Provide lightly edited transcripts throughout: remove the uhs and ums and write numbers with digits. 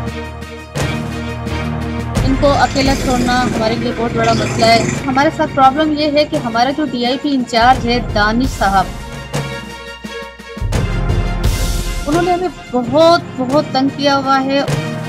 इनको अकेला छोड़ना हमारे लिए बहुत बड़ा मसला है। हमारे साथ प्रॉब्लम ये है कि हमारा जो डीआईपी इंचार्ज है दानिश साहब, उन्होंने हमें बहुत बहुत तंग किया हुआ है।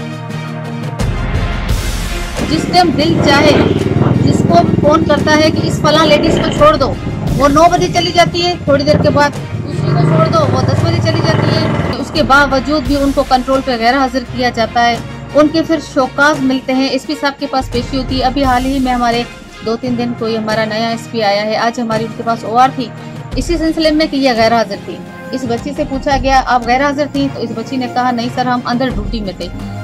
जिस टाइम दिल चाहे जिसको फोन करता है कि इस फलां लेडीज को छोड़ दो, वो 9 बजे चली जाती है, थोड़ी देर के बाद दूसरी को छोड़ दो, वो 10 बजे चली जाती है। उसके बावजूद भी उनको कंट्रोल पे गैर हाजिर किया जाता है। उनके फिर शोकाज मिलते हैं, एसपी साहब के पास पेशी होती है। अभी हाल ही में हमारे 2-3 दिन कोई हमारा नया एसपी आया है, आज हमारी उनके पास ओआर थी इसी सिलसिले में कि ये गैर हाजिर थी। इस बच्ची से पूछा गया आप गैर हाजिर थी, तो इस बच्ची ने कहा नहीं सर हम अंदर ड्यूटी में थे।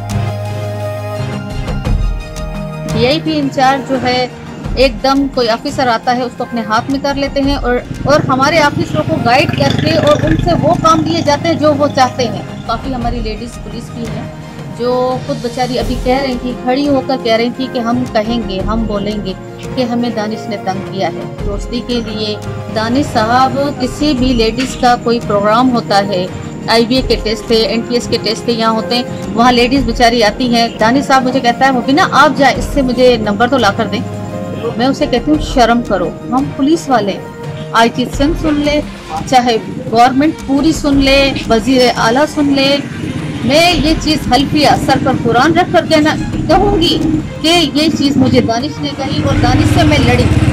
डीआईपी इंचार्ज जो है एकदम कोई ऑफिसर आता है उसको अपने हाथ में कर लेते हैं और हमारे ऑफिसरों को गाइड करके और उनसे वो काम दिए जाते हैं जो वो चाहते हैं। काफ़ी हमारी लेडीज़ पुलिस भी हैं जो खुद बेचारी अभी कह रही थी, खड़ी होकर कह रही थी कि हम कहेंगे, हम बोलेंगे कि हमें दानिश ने तंग किया है। दोस्ती के लिए दानिश साहब किसी भी लेडीज़ का कोई प्रोग्राम होता है, आईवीए के टेस्ट थे, एनपीएस के टेस्ट थे, यहाँ होते हैं, वहाँ लेडीज़ बेचारी आती हैं। दानिश साहब मुझे कहता है वो बिना आप जाए इससे मुझे नंबर तो ला कर दें। मैं उसे कहती हूँ शर्म करो, हम पुलिस वाले, आईटी सिंह सुन ले, चाहे गवर्नमेंट पूरी सुन ले, वजीर आला सुन ले, मैं ये चीज़ हल्फिया सर पर कुरान रख कर कहूँगी कि ये चीज़ मुझे दानिश ने कही और दानिश से मैं लड़ी।